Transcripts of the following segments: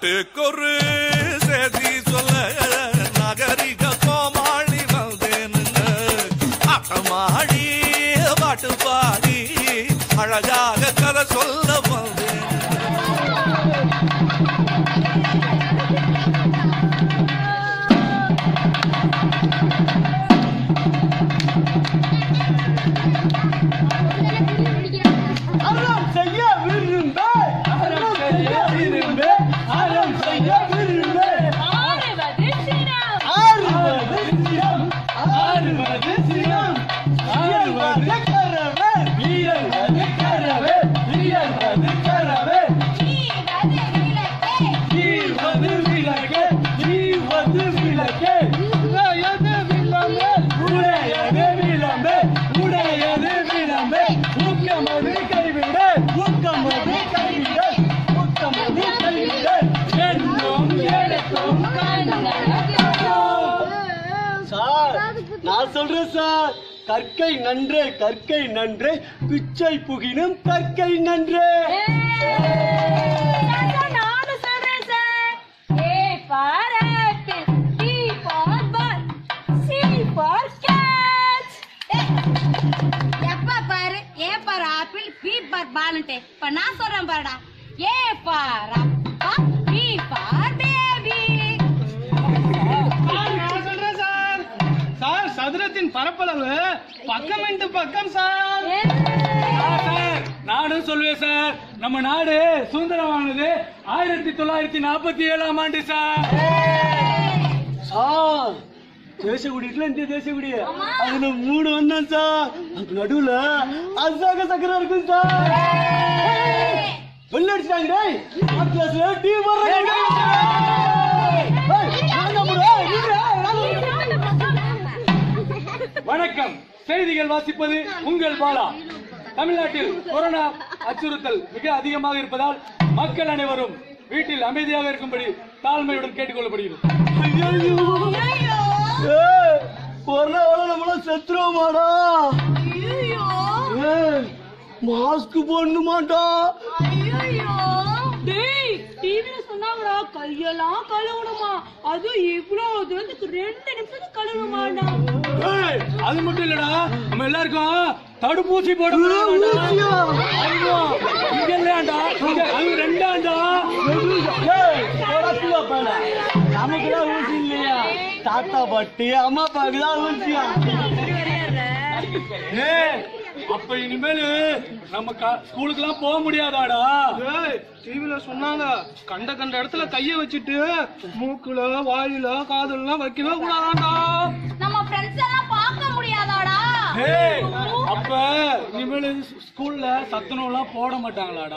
நாட்டுக்கொரு செய்தி சொல்ல நகரிக கோமாளி வந்தேனுங்க ஆட்டமாடி பாட்டு பாடி அழகாக கதை சொல்ல வந்தேன் நான் சொல்றேன் சார், கற்கை நன்றே கற்கை நன்றே பிச்சை புகினும் கற்கை நன்றே. நானும் சொல்றேன் sir. A for apple, B for ball, C for cat. எப்ப பாரு A for apple, B for ball ன்ட்டு. இப்ப நான் சொல்றேன் பாருடா. A for apple, B for baby. Sir, சதுரத்தின் பரப்பளவு பக்கம் பக்கம் சார். நானும் சொல்லுவேன் சார், நம்ம நாடு சுதந்திரமானது 1947ஆம் ஆண்டு சார். சார், தேசக்குடி இந்திய தேசக்குடி அதுல 3 வந்தான் சார். அதுக்கு நடுவுல அசாக சக்கரம் இருக்கும் சார். வெள்ளடிச்சாங்க வணக்கம். செய்திகள் வாசிப்பது உங்கள் பாலா. தமிழ்நாட்டில் கொரோனா அச்சுறுத்தல் மிக அதிகமாக இருப்பதால் மக்கள் அனைவரும் வீட்டில் அமைதியாக இருக்கும்படி தாழ்மையுடன் கேட்டுக்கொள்ளப்படுகிறது. கொரோனாவால நம்மள செத்துருவோமாடா? மாஸ்க் போடணுமாடா? சொன்னாங்களா கையெல்லாம் கழுவணுமா? அது இவ்வளவு தூரத்துக்கு 2 நிமிஷத்துக்கு கழுவணுமாடா? அது மட்டும் இல்லடா, நம்ம எல்லாருக்கும் தடுப்பூசி போடணும். நமக்குதான் ஊசி இல்லையா? தாத்தா பாட்டி அம்மா அப்பாக்குதான் ஊசியா? அப்ப இனிமேலு நம்ம ஸ்கூலுக்கு எல்லாம் போக முடியாதாடா? டிவில சொன்னாங்க, கண்ட இடத்துல கைய வச்சுட்டு மூக்குல வாயில காதெல்லாம் வைக்கவே கூடாதாடா. நம்ம ஃப்ரெண்ட்ஸ் எல்லாம் பார்க்க முடியாதாடா? அப்ப இனிமேல் ஸ்கூல்ல சத்துணவு எல்லாம் போட மாட்டாங்களாடா?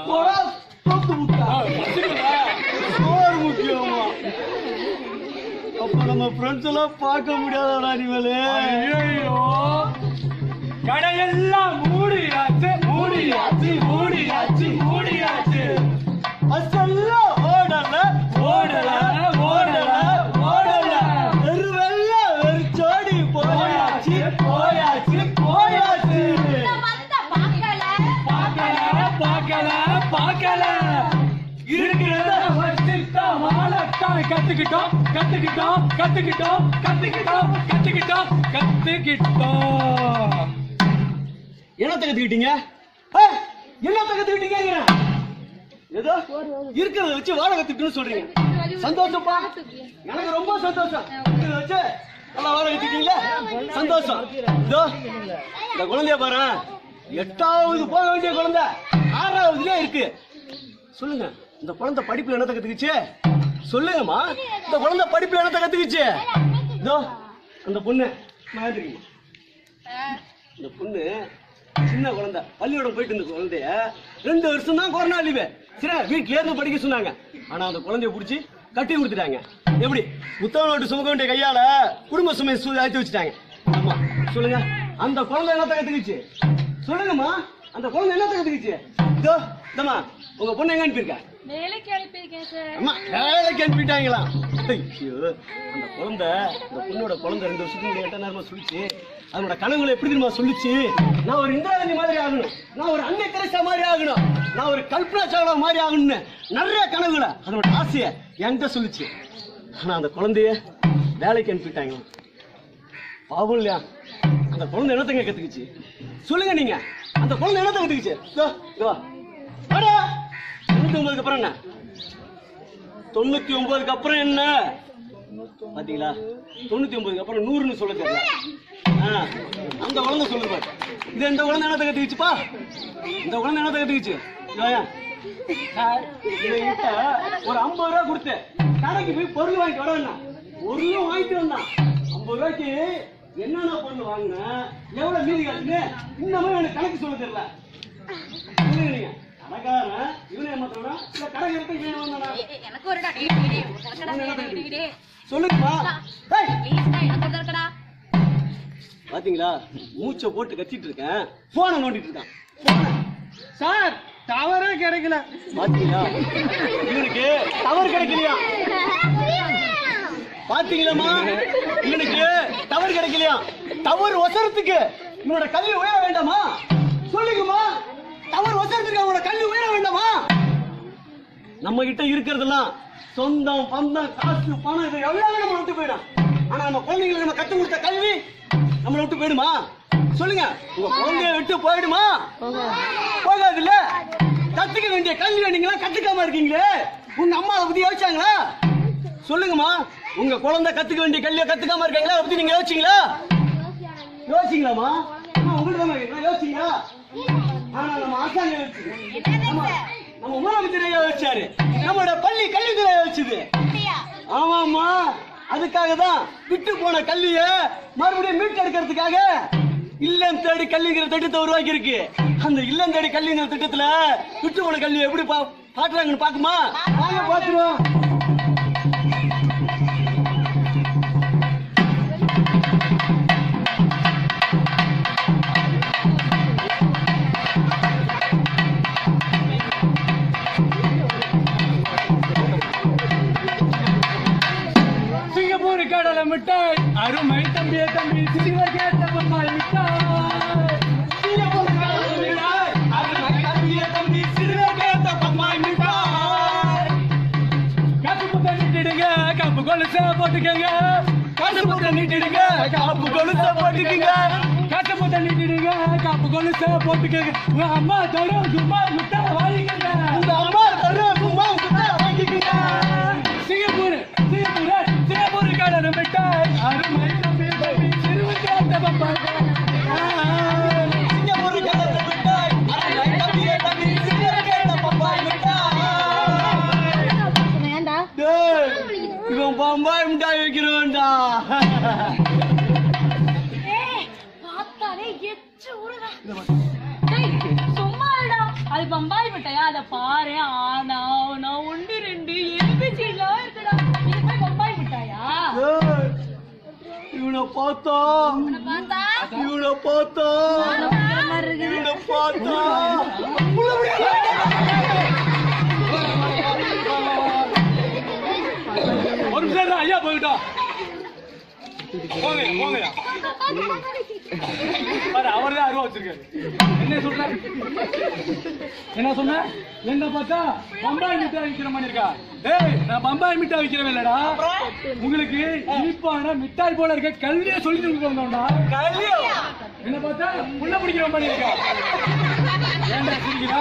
முக்கியமா அப்ப நம்ம ஃப்ரெண்ட்ஸ் எல்லாம் பார்க்க முடியாதாடா இனிமேல்? ஐயோ, கடையெல்லாம் மூடியாச்சு மூடியாச்சு மூடியாச்சு மூடியாச்சு. அசெல்லாம் ஓடல ஓடல ஓடல ஓடல. வெறுவெல்லாம் வெறிச்சோடி போயாச்சு போயாச்சு போயாச்சு. பார்க்கல பார்க்கல பார்க்கல இருக்கிறத வச்சுட்டோம், வாழத்தான் கத்துக்கிட்டோம் கத்துக்கிட்டோம் கத்துக்கிட்டோம் கத்துக்கிட்டோம் கத்துக்கிட்டோம் கத்துக்கிட்டோம். என்னத்த கத்துக்கிட்டீங்க? என்னத்த கத்துக்கிட்டீங்க? ஏதோ இருக்கிறத வச்சு வாழ கத்துக்கிட்டு சொல்றீங்க. சந்தோஷப்பா, எனக்கு ரொம்ப சந்தோஷம். இருக்கிறத வச்சு நல்லா வாழ கத்துக்கிட்டீங்களா? சந்தோஷம். இதோ இந்த குழந்தைய பாரு, 8வது போக வேண்டிய குழந்தை 6வதுல இருக்கு. சொல்லுங்க, இந்த குழந்தை படிப்புல என்னத்த கத்துக்குச்சு? சொல்லுங்கம்மா, இந்த குழந்தை படிப்புல என்னத்த கத்துக்குச்சு? இதோ அந்த பொண்ணு மாதிரிமா, இந்த பொண்ணு சின்ன குழந்தை பள்ளியோட போயிட்டு இருந்த குழந்தைய 2 வருஷம் தான் கொரோனா லீவு. சரி, வீட்டுல இருந்து படிக்க சொன்னாங்க. ஆனா அந்த குழந்தைய புடிச்சு கட்டி கொடுத்துட்டாங்க. எப்படி? புத்தக நோட்டு சுமக்க வேண்டிய கையால குடும்ப சுமையை ஆத்தி வச்சுட்டாங்க. ஆமா, சொல்லுங்க, அந்த குழந்தை என்னத்த கத்துக்குச்சு? சொல்லுங்கம்மா, அந்த குழந்தை என்னத்த கத்துக்குச்சு? இதோ இந்தம்மா, உங்க பொண்ணு எங்க அனுப்பியிருக்க? வேலைக்கு அனுப்பியிருக்கேன் சார். அம்மா, வேலைக்கு அனுப்பிட்டாங்களா? ஐயோ, அந்த குழந்தை, இந்த பொண்ணோட குழந்தை 2 வருஷத்துக்கு முன்னாடி நேரமா சொல்லிச்சு, அதோட கனவுகளை எப்படி தெரியுமா சொல்லிச்சு? நான் ஒரு இந்திராணி மாதிரி ஆகணும், நான் ஒரு அன்னை தெரசா மாதிரி ஆகணும், நான் ஒரு கல்பனா சாவ்லா மாதிரி ஆகணும்னு நிறைய கனவுகளை அதோட ஆசையை என்கிட்ட சொல்லிச்சு. ஆனா அந்த குழந்தைய வேலைக்கு அனுப்பிட்டாங்க. பாவம் இல்லையா? அந்த குழந்தை என்னத்தங்க கத்துக்குச்சு சொல்லுங்க நீங்க? அந்த குழந்தை என்னத்த கத்துக்குச்சு? 99க்கு அப்புறம் என்ன? 99க்கு அப்புறம் என்ன பாத்தீங்களா? 99க்கு அப்புறம் 100ன்னு சொல்ல தெரியல. அந்த குழந்தை சொல்லுது. இது இந்த குழந்தை என்னத்த கத்துக்குச்சுப்பா? இந்த குழந்தை என்னத்த கத்துக்குச்சு? ஒரு 50 ரூபா கொடுத்து கடைக்கு போய் பொருள் வாங்கிட்டு வரேன்னா பொருளும் வாங்கிட்டு வந்தான். 50 ரூபாய்க்கு என்னென்ன பொருள் வாங்கின, எவ்வளவு மீதி காசுன்னு இன்னமும் எனக்கு கணக்கு சொல்ல தெரியல. சொல்லுங்க கடைக்காரன் இவனை ஏமாத்தா இல்ல கடைக்கு இவன் வந்தானா? சொல்லுங்கப்பா. பாத்தீங்களா மூச்சை போட்டு கத்திட்டு இருக்கேன், போனை நோண்டிட்டு இருக்கான். சார் டவரே கிடைக்கல. பாத்தீங்களா இவனுக்கு டவர் கிடைக்கலையா? பாத்தீங்களாமா இவனுக்கு டவர் கிடைக்கலையா? டவர் ஒசரத்துக்கு இவனோட கல்வி உயர வேண்டாமா? சொல்லுங்கம்மா, டவர் ஒசரத்துக்கு அவனோட கல்வி உயர வேண்டாமா? நம்ம கிட்ட இருக்கிறதெல்லாம் சொந்தம் பந்தம் காசு பணம் இது எல்லாமே நம்ம விட்டு போயிடும். ஆனா நம்ம குழந்தைங்களுக்கு நம்ம கத்து கொடுத்த கல்வி நம்மளை விட்டு போயிடுமா? சொல்லுங்க, உங்க குழந்தைய விட்டு போயிடுமா? போகாது இல்ல. கத்துக்க வேண்டிய கல்வி நீங்களா கத்துக்காம இருக்கீங்களே, உங்க அம்மா அதை பத்தி யோசிச்சாங்களா? சொல்லுங்கம்மா, உங்க குழந்தை கத்துக்க வேண்டிய கல்வியை கத்துக்காம இருக்காங்களா? அதை பத்தி நீங்க யோசிச்சீங்களா? யோசிங்களாமா? உங்களுக்கு யோசிச்சீங்களா? ஆனா நம்ம ஆசாங்க நம்ம முதலமைச்சரையா யோசிச்சாரு, நம்மளோட பள்ளி கல்வித்துறை யோசிச்சுது. ஆமாமா, அதுக்காக தான் விட்டு போன கல்விய மறுபடியும் மீட்டெடுக்கிறதுக்காக இல்லம் தேடி கல்விங்கிற திட்டத்தை உருவாக்கி இருக்கு. அந்த இல்லம் தேடி கல்விங்கிற திட்டத்துல விட்டு போன கல்வியை எப்படி பாக்குறாங்கன்னு பாக்குமா? வாங்க பாத்துருவோம். சிங்கப்பூர் கடலை மிட்டாய் அருமை தம்பிய தம்பி சிறுவர் கேட்ட பொம்மாய் மிட்டாய். சிங்கப்பூர் கடலை மிட்டாய் அருமை தம்பிய தம்பி சிறுவர் கேட்ட பொம்மாய் மிட்டாய். காசு முட்டை நீட்டிடுங்க, காப்பு கொலுசை போட்டுக்கங்க. காசு முட்டை நீட்டிடுங்க, காப்பு கொலுசை போட்டுக்கங்க. காசு முட்டை நீட்டிடுங்க, காப்பு கொலுசை போட்டுக்கங்க. உங்க அம்மா தரும் சும்மா முட்டை வாங்கிக்கங்க. உங்க அம்மா தரும் சும்மா முட்டை வாங்கிக்கங்க. சிங்கப்பூர் சிங்கப்பூர் சிங்கப்பூர் கடலை மிட்டாய் அருமை தம்பி தம்பி சிறுவர் கேட்ட பொம்மாய். சிங்கப்பூர் கடலை மிட்டாய் அருமை தம்பிய தம்பி சிறுவர் கேட்ட பொம்மாய் மிட்டாய். இவன் பம்பாய் மிட்டாய் வைக்கிறோம்டா. அது பம்பாய் மிட்டாயா? அத பாரு, ஆனா ஒன்று ரெண்டு எலுமிச்சைலாம் இருக்குடா. இது போய் பம்பாய் மிட்டாயா? இவனை பார்த்தா இவனை பார்த்தா இவனை பார்த்தா ஒரு நிமிஷம் ஐயா போயிட்டா. போங்க போங்கயா. அவர்தான் 60 வச்சிருக்காரு. என்ன சொல்ற? என்ன சொன்ன? என்ன பார்த்தா பம்பாய் மிட்டாய் விக்கிற மாதிரி இருக்கா? ஏய், நான் பம்பாய் மிட்டாய் விக்கிறவன் இல்லடா. உங்களுக்கு இனிப்பான மிட்டாய் போல இருக்க கல்வியை சொல்லி கொடுக்கணும்டா. என்ன பார்த்தா புள்ள பிடிக்கிற மாதிரி இருக்கா? ஏன்டா சிரிக்கிறா?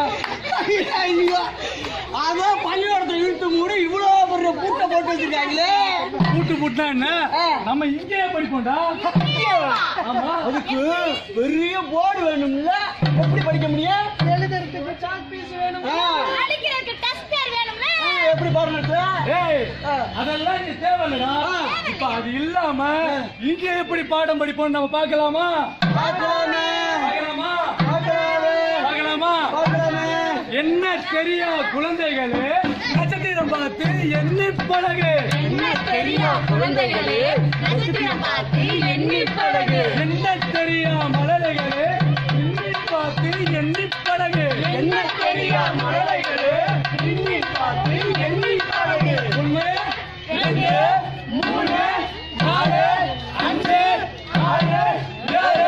அதான் பள்ளியோடத்தை இழுத்து மூடி இவ்வளவு பெரிய பூட்டை போட்டு வச்சிருக்காங்களே. பூட்டு பூட்டினா என்ன? நம்ம இங்கேயே படிப்போம்டா. ஆமா, அதுக்கு பெரிய போர்டு வேணும்ல. எப்படி படிக்க முடியும்? எழுதுறதுக்கு சாக் பீஸ் வேணும், அடிக்கிறதுக்கு டஸ்டர் வேணும்ல. எப்படி பாருங்க. ஏய், அதெல்லாம் இங்க தேவையில்லடா. இப்ப அது இல்லாம இங்கே எப்படி பாடம் படிப்போம் நம்ம பார்க்கலாமா? பார்க்கலாமே பார்க்கலாமா? பார்க்கலாமே பார்க்கலாமா? என்ன தெரியா குழந்தைகளே, நட்சத்திரம் பார்த்து எண்ணி பழகு. என்ன தெரியா குழந்தைகளே, நட்சத்திரம் பார்த்து எண்ணி பழகு. என்ன தெரியா மலரைகளே, எண்ணி பார்த்து எண்ணி பழகு. என்ன தெரியா மழலைகளே, எண்ணி பார்த்து எண்ணி பழகு. 1 2 3 4 5 6 7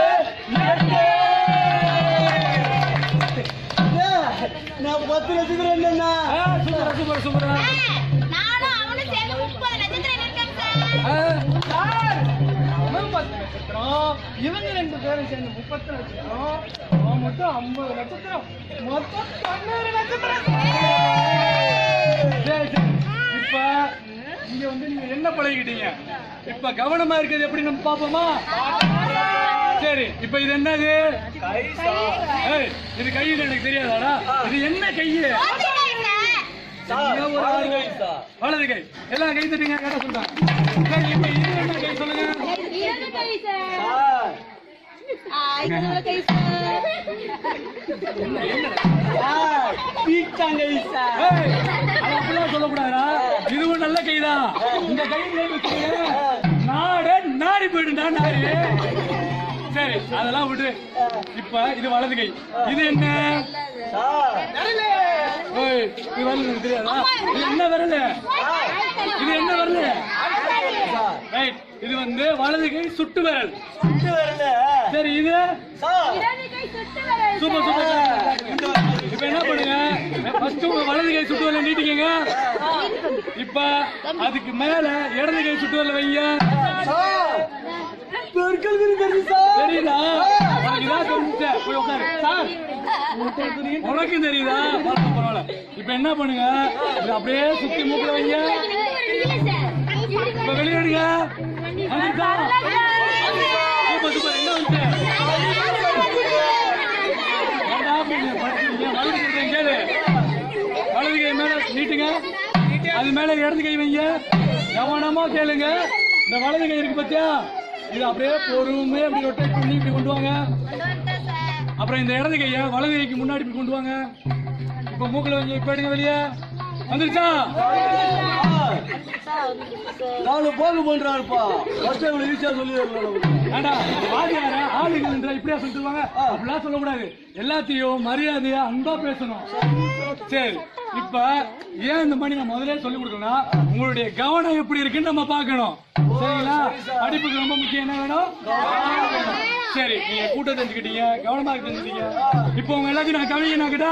இவங்க 2 பேரும் சேர்ந்து 30 நட்சத்திரம், அவன் மட்டும் 50 நட்சத்திரம், மொத்தம் 90 நட்சத்திரம். சரி சரி, இப்ப இங்க வந்து நீங்க என்ன பழகிட்டீங்க? இப்ப கவனமா இருக்கிறது எப்படி நம்ம பாப்போமா? சரி, இப்ப இது என்னது? ஏய், இது கையில் எனக்கு தெரியாதாடா? இது என்ன கையு? வலது கை. எல்லாம் கை தட்டுங்க, கேட்ட சொல்றாங்க. சரி, இப்ப இது என்ன கை சொல்லுங்க? அப்படிலாம் சொல்லக்கூடாதா? இதுவும் நல்ல கைதான். இந்த கை நாடே நாடி போயிடுண்டா நாடு. சரி, அதெல்லாம் விட்டு இப்ப இது வலது கை. இது என்ன? இது வரல தெரியாதா? இது என்ன வரல? இது என்ன வரல? ரைட், இது வந்து வலது கை சுட்டு விரல். சரி, இது சூப்பர் சூப்பர். இப்ப என்ன பண்ணுங்க, ஃபர்ஸ்ட் உங்க வலது கை சுட்டு விரல நீட்டிக்கங்க. இப்ப அதுக்கு மேல இடது கை சுட்டு விரல வைங்க. தெரியுதா? உனக்கும் தெரியுதா? பரவாயில்ல. இப்ப என்ன பண்ணுங்க, அப்படியே சுத்தி மூக்குல வைங்க. இப்ப வெளியிடுங்க. Super super. என்ன வந்து கேளு. வலது கை மேல நீட்டுங்க, அது மேல இடது கை வைங்க. கவனமா கேளுங்க. இந்த வலது கை இருக்கு பத்தியா, இது அப்படியே பொறுமையா அப்படி ரொட்டேட் பண்ணி இப்படி கொண்டு வாங்க. அப்புறம் இந்த இடது கைய வலது கைக்கு முன்னாடி இப்படி கொண்டு வாங்க. இப்ப மூக்குல வைங்க. இப்ப எடுங்க வெளியே. வந்துருச்சா? நாலு போகு பண்றாருப்பா. ஈஸியா சொல்லி ஆளுகள் இப்படியா சொல்லிட்டுவாங்க? அப்படிலாம் சொல்லக்கூடாது. எல்லாத்தையும் மரியாதையா அன்பா பேசணும். சரி, இப்ப ஏன் இந்த மாதிரி நான் முதல்ல சொல்லி கொடுக்கணும்னா, உங்களுடைய கவனம் எப்படி இருக்குன்னு நம்ம பாக்கணும். சரிங்களா? படிப்புக்கு ரொம்ப முக்கியம் என்ன வேணும்? சரி, நீங்க கூட்டம் தெரிஞ்சுக்கிட்டீங்க, கவனமா தெரிஞ்சுக்கிட்டீங்க. இப்ப உங்க எல்லாத்தையும் நான் கவிஞனாக்கிட்டா?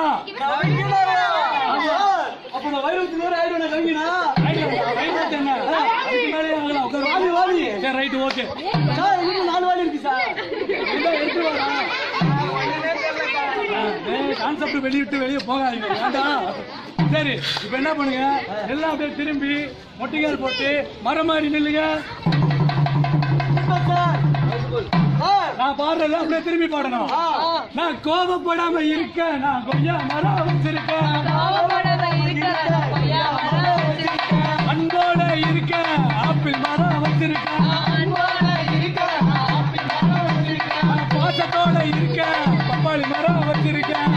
அப்ப நான் வைரத்து வேற ஆயிடுவேன். கவிஞனா என்ன அதுக்கு மேலே ஆகலாம். சரி, ரைட், ஓகே. சார், இன்னும் 4 வாலி இருக்கு சார். எடுத்து வரா கான்செப்ட் வெளியிட்டு வெளியே போகாதீங்க. வேண்டாம். சரி, இப்ப என்ன பண்ணுங்க, எல்லாம் அப்படியே திரும்பி மொட்டைக்கால் போட்டு மரம் மாதிரி நில்லுங்க. நான் பாடுறேன், அப்படியே திரும்பி பாடணும். நான் கோபப்படாம இருக்க, நான் கொய்யா மரம் வச்சிருக்கேன். அன்போட இருக்க, ஆப்பிள் மரம் வச்சிருக்கேன். பாசத்தோட இருக்க, பப்பாளி மரம் வச்சிருக்கேன்.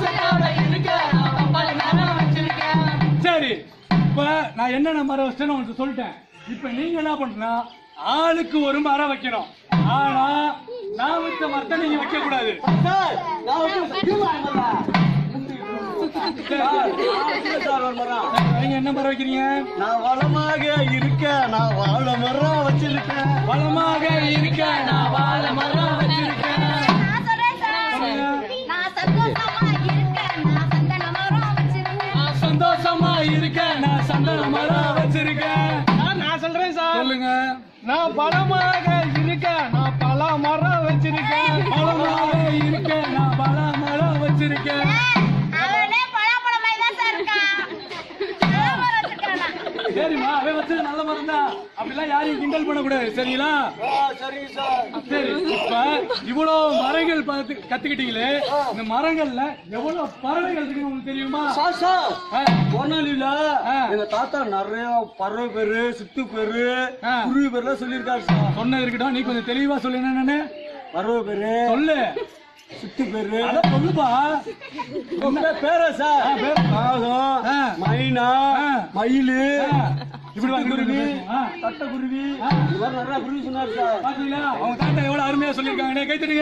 சரி, இப்ப நான் என்னென்ன மரம் வச்சேன்னு உங்களுக்கு சொல்லிட்டேன். இப்ப நீங்க என்ன பண்றீங்கன்னா, ஆளுக்கு ஒரு மரம் வைக்கணும். ஆனா நான் வச்ச மரத்தை நீங்க வைக்க கூடாது. நீங்க என்ன மரம் வைக்கிறீங்க? நான் வளமாக இருக்க, நான் வாழ மரம் வச்சிருக்கேன். வளமாக இருக்க, நான் வாழ மரம் வச்சிருக்கேன். சந்தோஷமா இருக்க, நான் சந்தன மரம் வச்சிருக்கேன். நான் சொல்றேன் சார். சொல்லுங்க. நான் பழமாக இருக்க, நான் பல மரம் வச்சிருக்கேன். பழமாக இருக்க, நான் பல மரம் வச்சிருக்கேன். சரிம்மா, அவன் வச்சது நல்ல மரம் தான். அப்படிலாம் யாரையும் கிண்டல் பண்ணக்கூடாது. சரிங்களா? சரிங்க சார். சரி, இப்ப இவ்வளவு மரங்கள் கத்துக்கிட்டீங்களே, இந்த மரங்கள்ல எவ்வளவு பறவைகள் இருக்குன்னு உங்களுக்கு தெரியுமா? போனாலில எங்க தாத்தா நிறைய பறவை பேரு, சித்து பேரு, குருவி பேர்லாம் சொல்லியிருக்காரு சார். சொன்னது இருக்கட்டும், நீ கொஞ்சம் தெளிவா சொல்லு. என்னன்னு பறவை பேரு சொல்லு. சித்து பேரு சொல்லுப்பா. பேர சார். காகம், மைனா, மயிலு, இப்படி குருவி, தட்டக்குருவி, இது மாதிரி நிறைய குருவி சொன்னாரு சார். பாத்தீங்களா? அவங்க தாத்தா எவ்வளவு அருமையா சொல்லியிருக்காங்க. கைத்தடுங்க.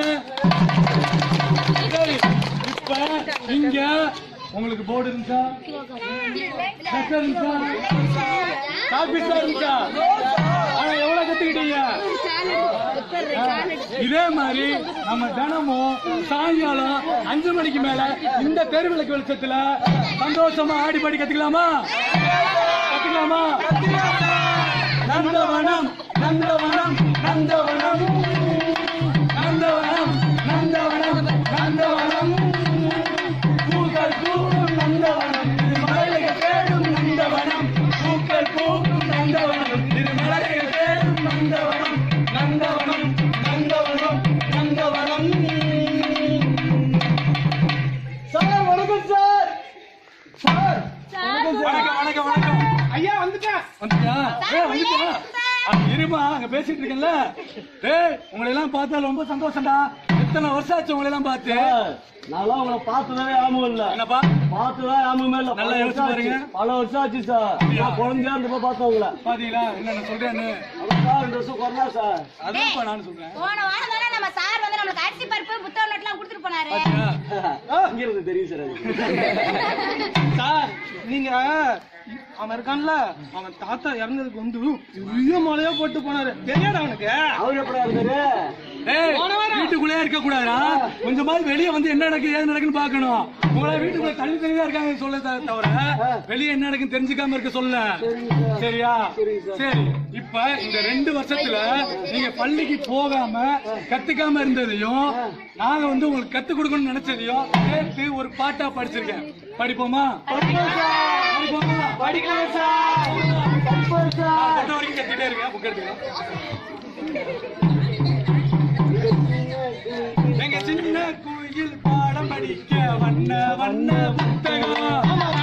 சரி, இப்ப இங்க உங்களுக்கு போர்டு இருந்துச்சா? இருந்துச்சா? காப்பீஸா இருந்துச்சா? ஆனா எவ்வளவு கத்துக்கிட்டீங்க? இதே மாதிரி நம்ம தினமும் சாயங்காலம் 5 மணிக்கு மேல இந்த தெருவிளக்கு வெளிச்சத்துல சந்தோஷமா ஆடி பாடி கத்துக்கலாமா? கத்துக்கலாமா? நந்தவனம் நந்தவனம் நந்தவனம் வந்துட்டியா? இருமா அங்க பேசிட்டு இருக்கேன்ல. டேய் உங்களை எல்லாம் பார்த்தா ரொம்ப சந்தோஷம்டா. எத்தனை வருஷம் ஆச்சு உங்களை எல்லாம் பார்த்து? நல்லா உங்களை பார்த்ததே ஆமும் இல்ல. என்னப்பா பார்த்ததே ஆமுமே இல்ல. நல்லா யோசிச்சு பாருங்க. பல வருஷம் ஆச்சு சார். குழந்தையா இருந்தப்ப பார்த்தோம் உங்களை. பாத்தீங்களா என்ன சொல்றேன்னு? சார் 2 வருஷம் கொரோனா சார். அதான்ப்பா நான் சொல்றேன். போன வாரம் தானே நம்ம சார் வந்து நம்மளுக்கு அரிசி பருப்பு புத்தகம் நோட்லாம் கொடுத்துட்டு போனாரு. இங்க இருந்து தெரியும் சார். சார் நீங்க அவன் இருக்கான்ல அவன் தாத்தா இறந்ததுக்கு வந்து பெரிய மழையா போட்டு போனாரு. தெரியாதா அவனுக்கு? அவர் எப்படா இருந்தாரு? வீட்டுக்குள்ளே இருக்க கூடாதா? கொஞ்சமாவது வெளியே வந்து என்ன நடக்குது ஏது நடக்குன்னு பாக்கணும். உங்களை வீட்டுக்குள்ள தள்ளி தள்ளிதான் இருக்காங்க சொல்ல தவிர வெளியே என்ன நடக்குன்னு தெரிஞ்சுக்காம இருக்க சொல்ல. சரியா? சரி. இப்ப இந்த 2 வருஷத்துல நீங்க பள்ளிக்கு போகாம கத்துக்காம இருந்ததையும் நாங்க வந்து உங்களுக்கு கத்து கொடுக்கணும்னு நினைச்சதையும் சேர்த்து ஒரு பாட்டா படிச்சிருக்கேன். படிப்போமா? படிப்போமா? படிக்கலாம் சார். வரைக்கும் கத்திட்டே இருக்கேன். புக் எடுத்துக்கலாம். எங்க சின்ன கோயில் பாடம் படிக்க வண்ண வண்ண புத்தகம்.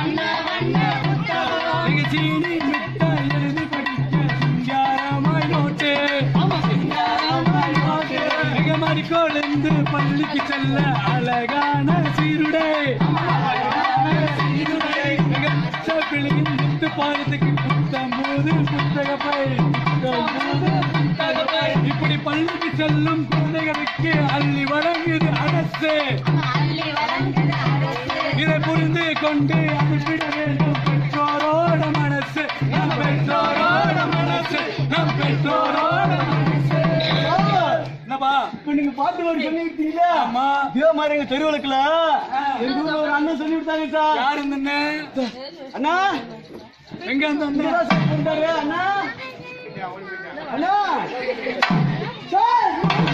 எங்க சீனி மிட்டாய் எழுதி படிக்க சிங்காரமாய் நோட்டு. எங்க மடிக்கோளந்து பள்ளிக்கு செல்ல அழகான சீருடை. எங்க பிள்ளையின் முத்து பாடத்துக்கு புத்தம்போது புத்தகப்பை. இப்படி பள்ளிக்கு செல்லும் குழந்தைகளுக்கு அள்ளி வழங்குது அரசு. இதை புரிந்து கொண்டு அனுப்பிட வேண்டும் பெற்றோரோட மனசு. நம் பெற்றோரோட மனசு. நம் பெற்றோரோட மனசு. என்னப்பா இப்ப நீங்க பாட்டு வரி சொல்லி விட்டீங்களா? ஆமா. இதே மாதிரி எங்க தெருவுலக்குல எங்க ஊர்ல ஒரு அண்ணன் சொல்லி விட்டாங்க சார். யாரு இந்த அண்ணா எங்க அந்த இங்கதான் சார் கொண்டாரு. அண்ணா அண்ணா சார்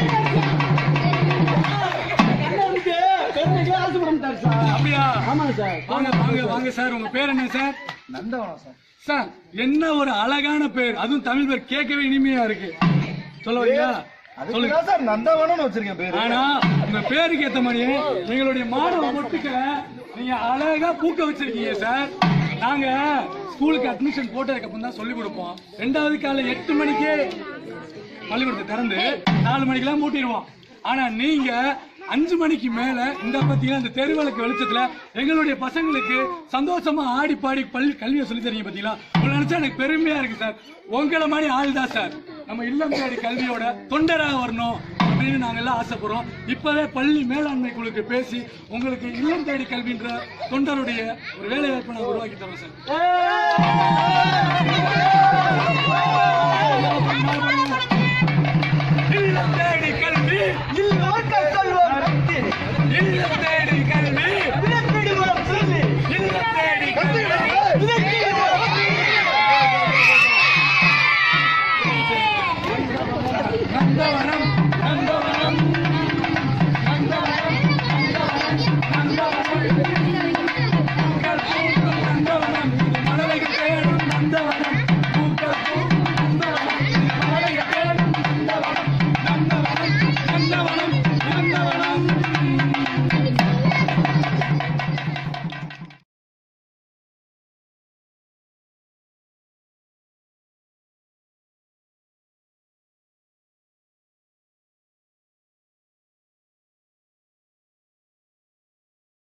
அண்ணா வந்து பெருமைக்கு ஆசைப்பட்டாரு சார். அப்படியா? ஆமாங்க சார். வாங்க வாங்க வாங்க சார். உங்க பேர் என்ன சார்? நந்தவனம் சார். சார் என்ன ஒரு அழகான பேர். அதுவும் தமிழ் பேர் கேட்கவே இனிமையா இருக்கு. சொல்ல வரீங்களா? சொல்லுங்க சார் நந்தவனம் வச்சிருக்கேன் பேரு. ஆனா உங்க பேருக்கு ஏத்த மாதிரியே எங்களுடைய மாணவ மொட்டுக்களை நீங்க அழகா பூக்க வச்சிருக்கீங்க சார். நாங்க ஸ்கூலுக்கு அட்மிஷன் போட்டதுக்கு அப்புறம் தான் சொல்லி கொடுப்போம். 2வது காலை 8 மணிக்கே பள்ளிக்கூடத்தை திறந்து 4 மணிக்கெல்லாம் மூட்டிடுவோம். ஆனா நீங்க 5 மணிக்கு மேல இந்த பாத்தீங்கன்னா இந்த தெருவிளக்கு வெளிச்சத்துல எங்களுடைய பசங்களுக்கு சந்தோஷமா ஆடி பாடி கல்வியை சொல்லி தரீங்க பாத்தீங்களா. உங்களை நினைச்சா எனக்கு பெருமையா இருக்கு சார். உங்களை மாதிரி ஆள் தான் சார் நம்ம இல்லம் தேடி கல்வியோட தொண்டராக வரணும் அப்படின்னு நாங்க எல்லாம் ஆசைப்படுறோம். இப்பவே பள்ளி மேலாண்மை குழுக்கு பேசி உங்களுக்கு இல்லம் தேடி கல்வின்ற தொண்டருடைய ஒரு வேலை வாய்ப்பை நாங்க உருவாக்கி தரோம் சார்.